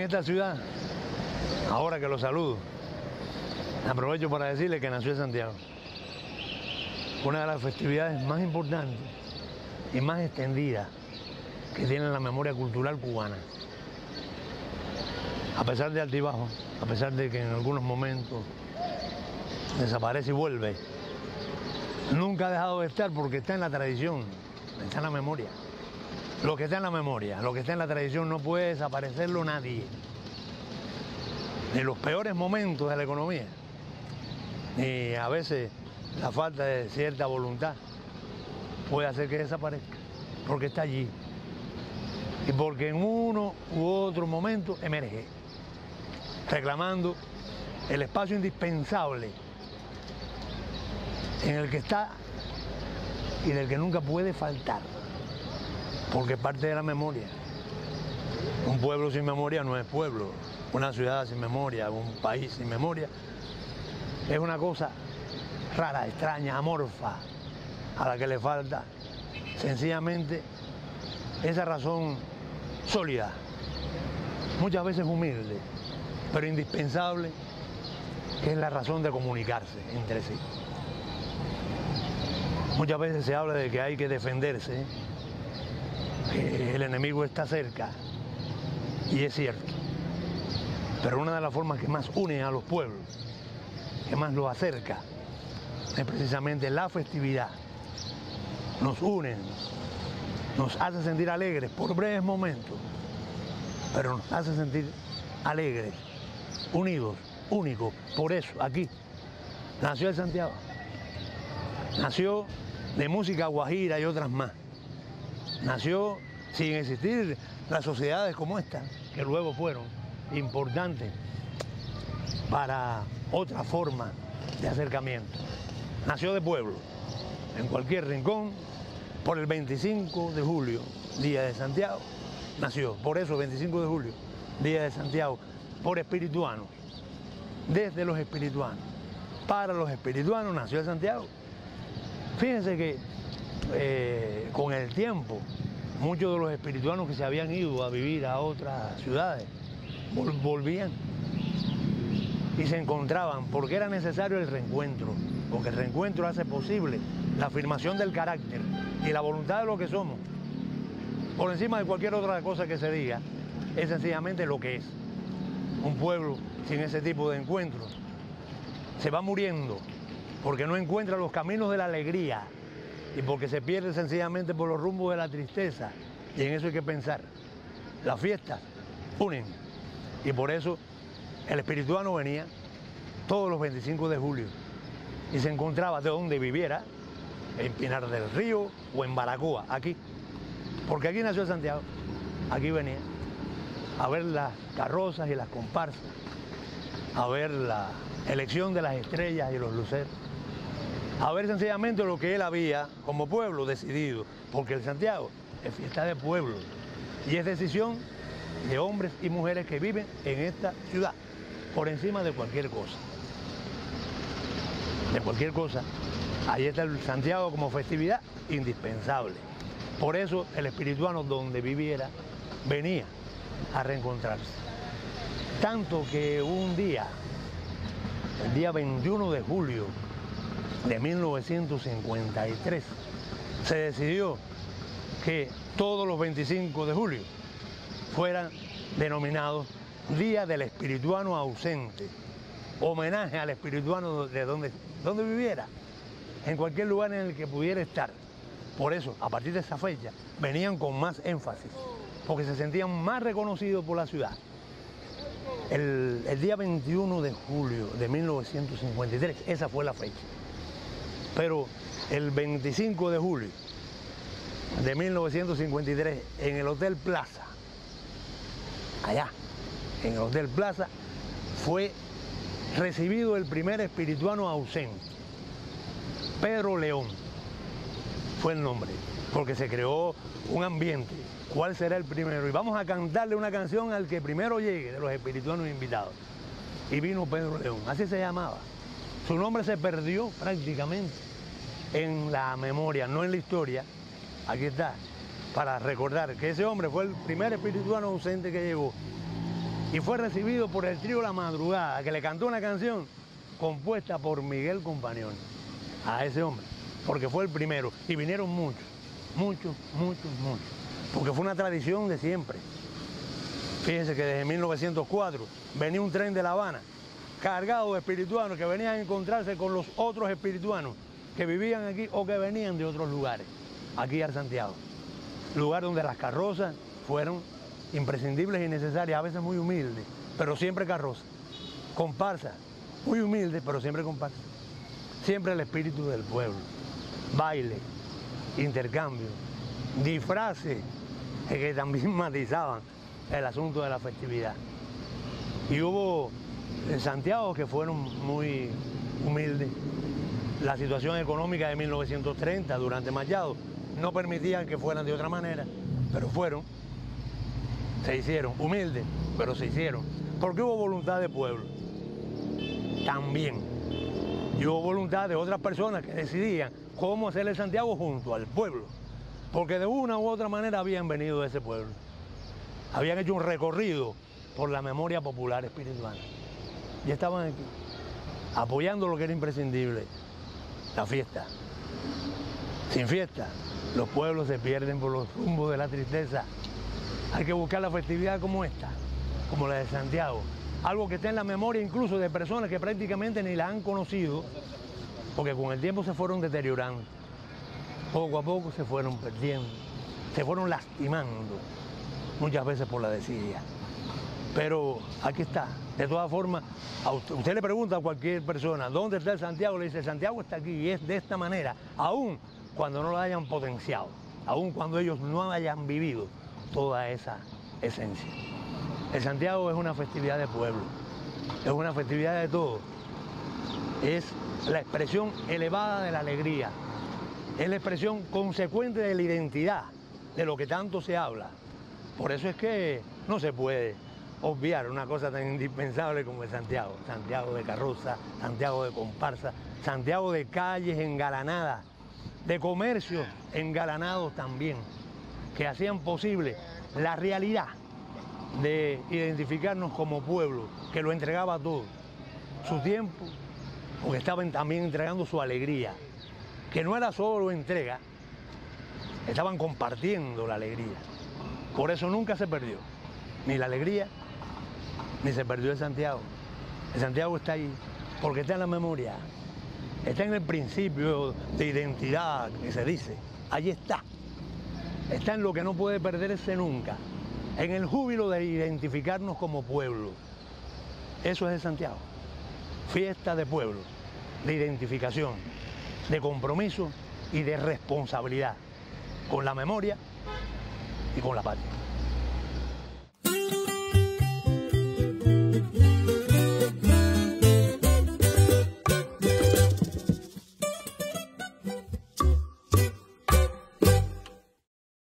esta ciudad, ahora que lo saludo, aprovecho para decirle que nació en Santiago. Una de las festividades más importantes y más extendidas que tiene la memoria cultural cubana. A pesar de altibajos, a pesar de que en algunos momentos desaparece y vuelve, nunca ha dejado de estar porque está en la tradición, está en la memoria. Lo que está en la memoria, lo que está en la tradición no puede desaparecerlo nadie. Ni los peores momentos de la economía, ni a veces la falta de cierta voluntad puede hacer que desaparezca, porque está allí. Y porque en uno u otro momento emerge, reclamando el espacio indispensable en el que está y del que nunca puede faltar, porque es parte de la memoria. Un pueblo sin memoria no es pueblo, una ciudad sin memoria, un país sin memoria, es una cosa rara, extraña, amorfa, a la que le falta sencillamente esa razón sólida, muchas veces humilde, pero indispensable, que es la razón de comunicarse entre sí. Muchas veces se habla de que hay que defenderse, que el enemigo está cerca, y es cierto. Pero una de las formas que más une a los pueblos, que más los acerca, es precisamente la festividad. Nos une, nos hace sentir alegres por breves momentos, pero nos hace sentir alegres, unidos, únicos. Por eso, aquí, nació en Santiago. Nació de música guajira y otras más. Nació sin existir las sociedades como esta, que luego fueron importantes para otra forma de acercamiento. Nació de pueblo, en cualquier rincón, por el 25 de julio, Día de Santiago, nació. Por eso, 25 de julio, Día de Santiago, por espirituanos, desde los espirituanos, para los espirituanos nació en Santiago. Fíjense que con el tiempo, muchos de los espirituanos que se habían ido a vivir a otras ciudades, volvían y se encontraban, porque era necesario el reencuentro, porque el reencuentro hace posible la afirmación del carácter y la voluntad de lo que somos. Por encima de cualquier otra cosa que se diga, es sencillamente lo que es. Un pueblo sin ese tipo de encuentros se va muriendo, porque no encuentra los caminos de la alegría y porque se pierde sencillamente por los rumbos de la tristeza, y en eso hay que pensar. Las fiestas unen, y por eso el espirituano venía todos los 25 de julio y se encontraba de donde viviera, en Pinar del Río o en Baracoa, aquí, porque aquí nació Santiago. Aquí venía a ver las carrozas y las comparsas, a ver la elección de las estrellas y los luceros, a ver sencillamente lo que él había como pueblo decidido, porque el Santiago es fiesta de pueblo y es decisión de hombres y mujeres que viven en esta ciudad, por encima de cualquier cosa. De cualquier cosa, ahí está el Santiago como festividad indispensable. Por eso el espirituano donde viviera venía a reencontrarse. Tanto que un día, el día 21 de julio de 1953, se decidió que todos los 25 de julio fueran denominados Día del Espirituano Ausente, homenaje al espirituano de donde viviera, en cualquier lugar en el que pudiera estar. Por eso, a partir de esa fecha, venían con más énfasis, porque se sentían más reconocidos por la ciudad. El día 21 de julio de 1953, esa fue la fecha. Pero el 25 de julio de 1953, en el Hotel Plaza, allá, en el Hotel Plaza, fue recibido el primer espirituano ausente. Pedro León fue el nombre, porque se creó un ambiente. ¿Cuál será el primero? Y vamos a cantarle una canción al que primero llegue de los espirituanos invitados. Y vino Pedro León, así se llamaba. Su nombre se perdió prácticamente en la memoria, no en la historia. Aquí está, para recordar que ese hombre fue el primer espirituano ausente que llegó. y fue recibido por el trío La Madrugada, que le cantó una canción compuesta por Miguel Compañón a ese hombre, porque fue el primero, y vinieron muchos, porque fue una tradición de siempre. Fíjense que desde 1904 venía un tren de La Habana cargado de espirituanos que venían a encontrarse con los otros espirituanos que vivían aquí o que venían de otros lugares, aquí a Santiago. Lugar donde las carrozas fueron imprescindibles y necesarias, a veces muy humildes, pero siempre carrozas. Comparsa, muy humilde, pero siempre comparsa. Siempre el espíritu del pueblo. Baile, intercambio, disfraces que también matizaban el asunto de la festividad. Y hubo en Santiago que fueron muy humildes. La situación económica de 1930 durante Machado no permitía que fueran de otra manera, pero fueron, se hicieron humildes, pero se hicieron, porque hubo voluntad de pueblo también, y hubo voluntad de otras personas que decidían cómo hacer el Santiago junto al pueblo, porque de una u otra manera habían venido de ese pueblo, habían hecho un recorrido por la memoria popular espiritual, y estaban aquí, apoyando lo que era imprescindible, la fiesta. Sin fiesta, los pueblos se pierden por los rumbos de la tristeza. Hay que buscar la festividad como esta, como la de Santiago. Algo que esté en la memoria incluso de personas que prácticamente ni la han conocido, porque con el tiempo se fueron deteriorando. Poco a poco se fueron perdiendo, se fueron lastimando, muchas veces por la desidia. Pero aquí está. De todas formas, usted le pregunta a cualquier persona, ¿dónde está el Santiago? Le dice, Santiago está aquí, y es de esta manera, aún cuando no lo hayan potenciado, aún cuando ellos no hayan vivido toda esa esencia. El Santiago es una festividad de pueblo, es una festividad de todo, es la expresión elevada de la alegría, es la expresión consecuente de la identidad, de lo que tanto se habla. Por eso es que no se puede obviar una cosa tan indispensable como el Santiago. Santiago de carroza, Santiago de comparsa, Santiago de calles engalanadas, de comercios engalanados también, que hacían posible la realidad de identificarnos como pueblo, que lo entregaba todo, su tiempo, porque estaban también entregando su alegría, que no era solo entrega, estaban compartiendo la alegría. Por eso nunca se perdió, ni la alegría, ni se perdió el Santiago. El Santiago está ahí, porque está en la memoria, está en el principio de identidad que se dice, ahí está. Está en lo que no puede perderse nunca, en el júbilo de identificarnos como pueblo. Eso es el Santiago, fiesta de pueblo, de identificación, de compromiso y de responsabilidad con la memoria y con la patria.